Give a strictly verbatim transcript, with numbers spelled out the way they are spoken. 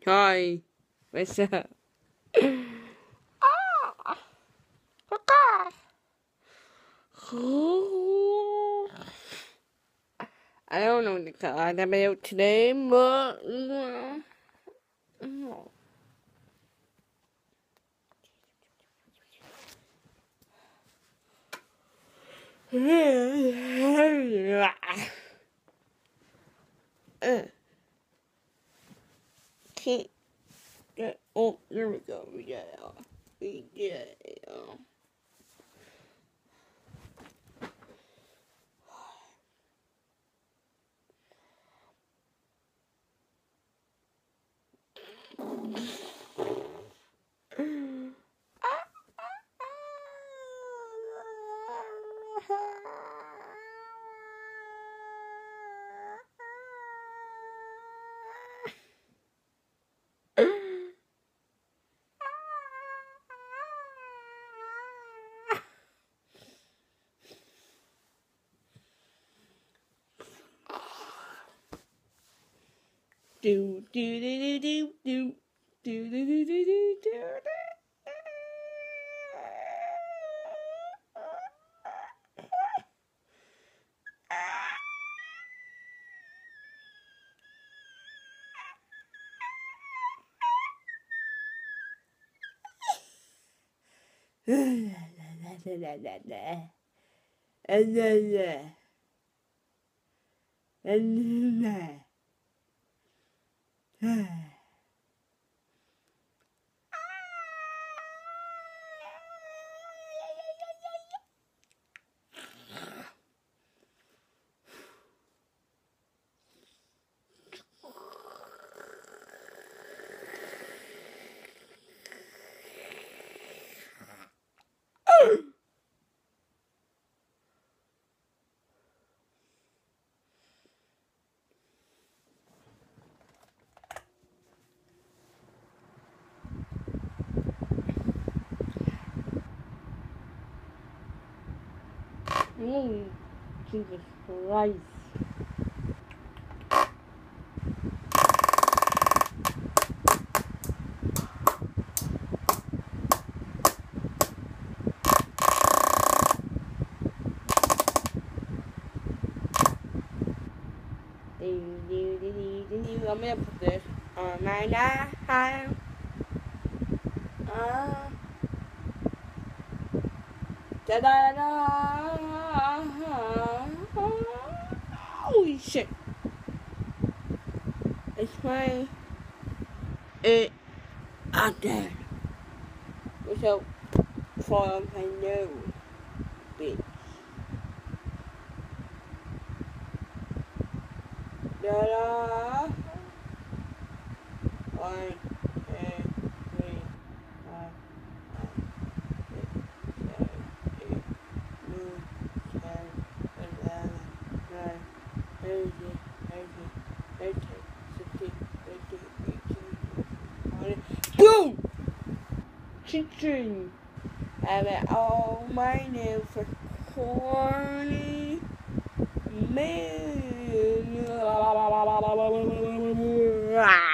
Hi. What's up? I don't know what to talk about today, but can't get. Oh, there we go. We got it. We get it. Do do do do do do do do do do do do. Oh, Jesus Christ. I'm gonna put this on my knife. Uh, da da da. Holy shit! It's my it out there. Without falling my nose, bitch. Da da. One, two, three, four, five, six, seven, eight, nine, ten, eleven, twelve, thirteen, fourteen, fifteen, sixteen, eighteen, nineteen, twenty. Boom! Chicken. Have it all my name for corny man.